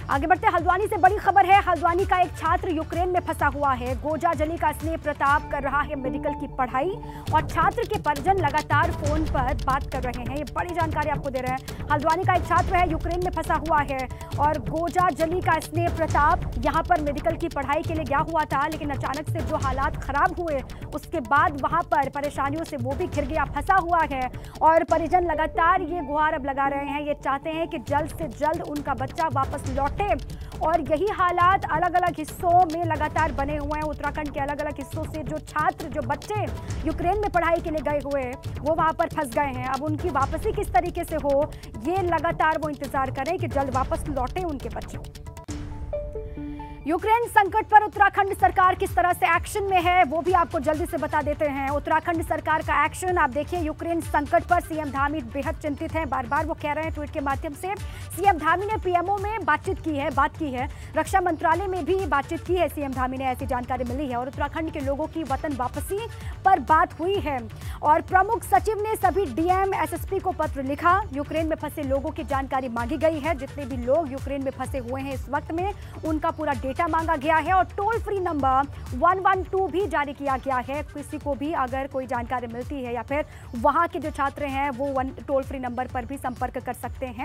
आगे बढ़ते हल्द्वानी से बड़ी खबर है। हल्द्वानी का एक छात्र यूक्रेन में फंसा हुआ है। गोजा जली का स्नेह प्रताप कर रहा है मेडिकल की पढ़ाई और छात्र के परिजन लगातार फोन पर बात कर रहे हैं। ये बड़ी जानकारी आपको दे रहे हैं। हल्द्वानी का एक छात्र है, यूक्रेन में फंसा हुआ है और गोजा जली का स्नेह प्रताप यहाँ पर मेडिकल की पढ़ाई के लिए गया हुआ था, लेकिन अचानक से जो हालात खराब हुए उसके बाद वहां पर परेशानियों से वो भी घिर गया, फंसा हुआ है और परिजन लगातार ये गुहार अब लगा रहे हैं। ये चाहते हैं कि जल्द से जल्द उनका बच्चा वापस लौटे और यही हालात अलग अलग हिस्सों में लगातार बने हुए हैं। उत्तराखंड के अलग अलग हिस्सों से जो छात्र, जो बच्चे यूक्रेन में पढ़ाई के लिए गए हुए वो वहां पर फंस गए हैं। अब उनकी वापसी किस तरीके से हो, ये लगातार वो इंतजार करें कि जल्द वापस लौटे उनके बच्चे। यूक्रेन संकट पर उत्तराखंड सरकार किस तरह से एक्शन में है वो भी आपको जल्दी से बता देते हैं। उत्तराखंड सरकार का एक्शन आप देखिए। यूक्रेन संकट पर सीएम धामी बेहद चिंतित हैं। बार बार वो कह रहे हैं ट्वीट के माध्यम से। सीएम धामी ने पीएमओ में बात की है। रक्षा मंत्रालय में भी बातचीत की है सीएम धामी ने, ऐसी जानकारी मिली है। और उत्तराखंड के लोगों की वतन वापसी पर बात हुई है और प्रमुख सचिव ने सभी डीएम एसएसपी को पत्र लिखा। यूक्रेन में फंसे लोगों की जानकारी मांगी गई है। जितने भी लोग यूक्रेन में फंसे हुए हैं इस वक्त में, उनका पूरा डेटा मांगा गया है और टोल फ्री नंबर 112 भी जारी किया गया है। किसी को भी अगर कोई जानकारी मिलती है या फिर वहां के जो छात्र हैं वो टोल फ्री नंबर पर भी संपर्क कर सकते हैं।